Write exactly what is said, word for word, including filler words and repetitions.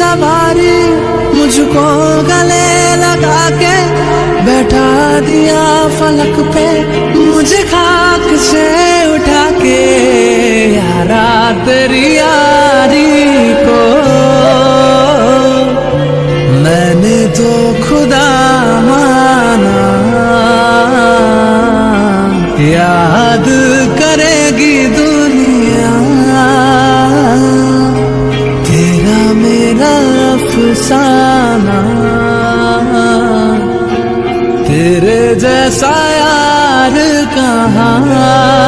सा भारी मुझको गले लगा के बैठा दिया फलक पे, मुझे खाक से उठा के यारा तेरी यारी को मैंने तो खुदा माना। याद करेगी दुनिया तेरा मेरा अफसाना, तेरे जैसा यार कहाँ